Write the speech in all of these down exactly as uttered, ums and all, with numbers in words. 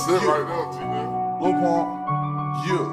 That's it right now, T, man. Lil Pump, yeah.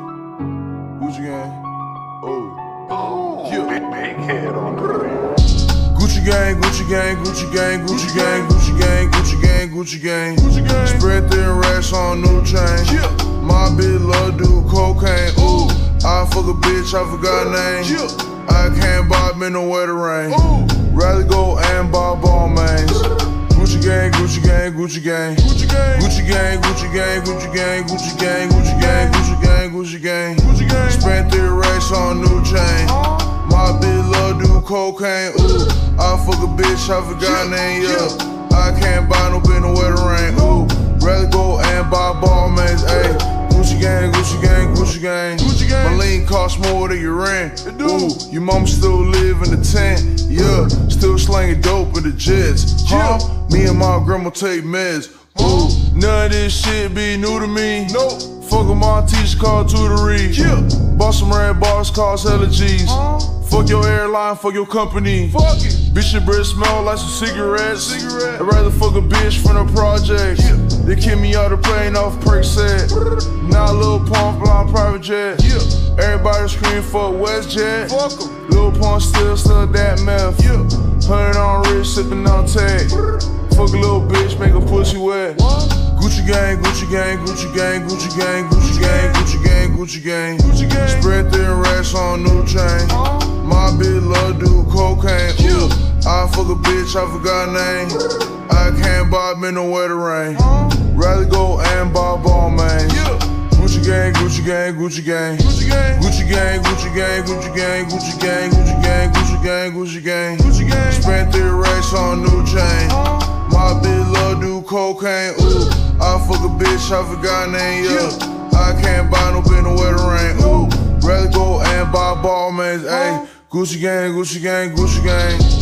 Gucci gang, oh, Oh, yeah. big, big head on the ring. Gucci gang, Gucci gang, Gucci gang, Gucci gang, Gucci gang, Gucci gang, Gucci gang, Gucci gang. Spread thin racks on new chain. Yeah. My bitch love do cocaine. Ooh, I fuck a bitch, I forgot her name. Yeah. I can't buy me no weather rain. Ooh, rather go and buy ball mains. Gucci gang, Gucci gang, Gucci gang, Gucci gang, Gucci gang, Gucci gang, Gucci gang, Gucci gang, Gucci gang, Gucci gang, Gucci gang, Gucci gang. Spent three racks on new chain. My bitch love do cocaine. Ooh, I fuck a bitch, I forgot her name. Yeah, I can't buy no bitch no weather rain. Ooh, rather go and buy ball mains. Ayy, Gucci gang, Gucci gang, Gucci gang, Gucci gang. My lean cost more than your rent. Ooh, your mama still live in the tent. Yeah, still slanging dope in the jets. Huh? Me and my grandma take meds. Ooh, none of this shit be new to me. Nope. Fuck with my teacher called tutory. Yeah. Bought some red bars, cost hella G's. Huh? Fuck your airline, fuck your company. Fuck it. Bitch, your breath smell like some cigarettes. Cigarette. I'd rather fuck a bitch from the project. Yeah. They kick me out the plane off Percocet. Now Lil Pump flying private jet. Yeah. Everybody scream for WestJet. Fuck em. Lil Pump still still that meth. Yeah. Hundred on wrist, sippin' on tech. Fuck a little bitch, make a pussy wet. What? Gucci gang, Gucci gang, Gucci gang, Gucci gang, Gucci gang, Gucci gang, Gucci gang, Gucci gang. Spread thin racks on new chain. My bitch love do cocaine. Ooh, I fuck a bitch, I forgot her name. I can't buy me no weather rain. Rather go and buy ball mains. Gucci gang, Gucci gang, Gucci gang, Gucci gang, Gucci gang, Gucci gang, Gucci gang, Gucci gang, Gucci gang, Gucci gang, Gucci gang, Gucci gang. Spent three racks on new chain. My bitch love do cocaine. Ooh, I fuck a bitch, I forgot her name. Yeah, I can't buy no bitch no weather rain. Ooh, rather go and buy ball mains. Ayy, Gucci gang, Gucci gang, Gucci gang.